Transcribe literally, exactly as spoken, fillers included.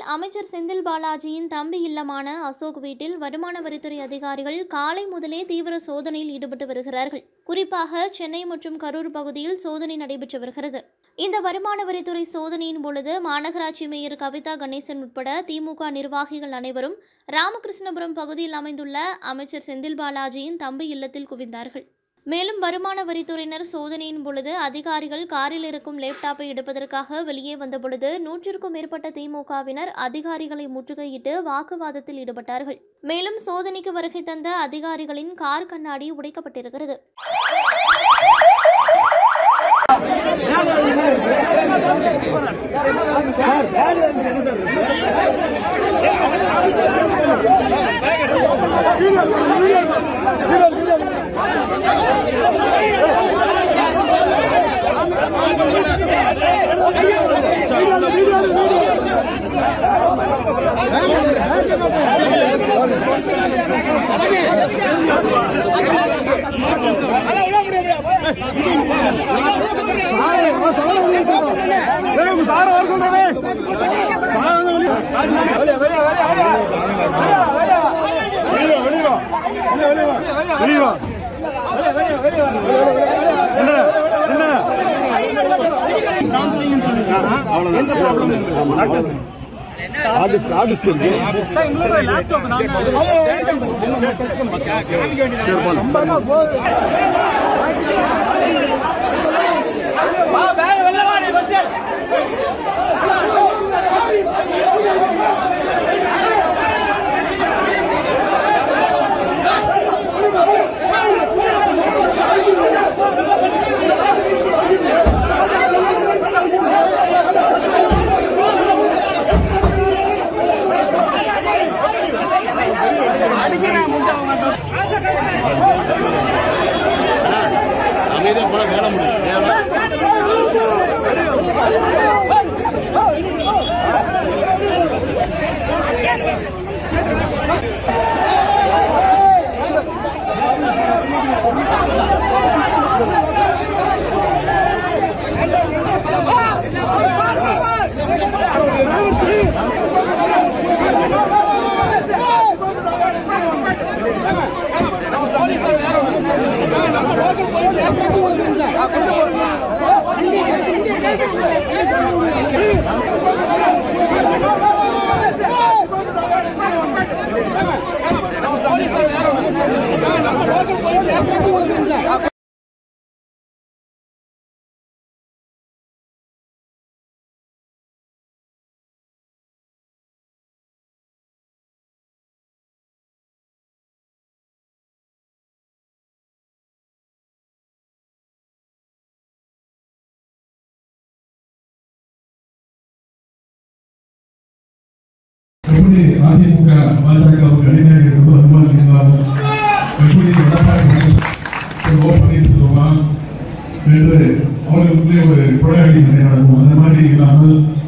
அமைச்சர் செந்தில் பாலாஜியின் தம்பி இல்லமான அசோக் வீட்டில் வருமான வரித்துறை அதிகாரிகள் காலை முதலே தீவிர சோதனையில் ஈடுபட்டு வருகிறார்கள். குறிப்பாக சென்னை மற்றும் கரூர் பகுதியில் சோதனை நடைபெற்று வருகிறது. இந்த வருமான வரித்துறை சோதனையின் பொழுது மாநகராட்சி மேயர் கவிதா கணேசன் உட்பட திமுக நிர்வாகிகள் அனைவரும் ராமகிருஷ்ணபுரம் பகுதியில் அமைந்துள்ள அமைச்சர் செந்தில் பாலாஜியின் தம்பி இல்லத்தில் குவிந்தார்கள். மேலும் வருமான வரித்துறையினர் சோதனையின் பொழுது அதிகாரிகள் காரில் இருக்கும் லேப்டாப்பை எடுப்பதற்காக வெளியே வந்தபொழுது நூற்றிற்கும் மேற்பட்ட திமுகவினர் அதிகாரிகளை முற்றுகையிட்டு வாக்குவாதத்தில் ஈடுபட்டார்கள். மேலும் சோதனைக்கு வருகை தந்த அதிகாரிகளின் கார் கண்ணாடி உடைக்கப்பட்டிருக்கிறது. அதிமுக பாஜக இளைஞர்கள் அனுமானிக்கிறார் எப்படி ஓபனிஸ் என்று அவர்களுக்குள்ளே ஒரு கொடையாடி சண்டை நடக்கும். அந்த மாதிரி இல்லாமல்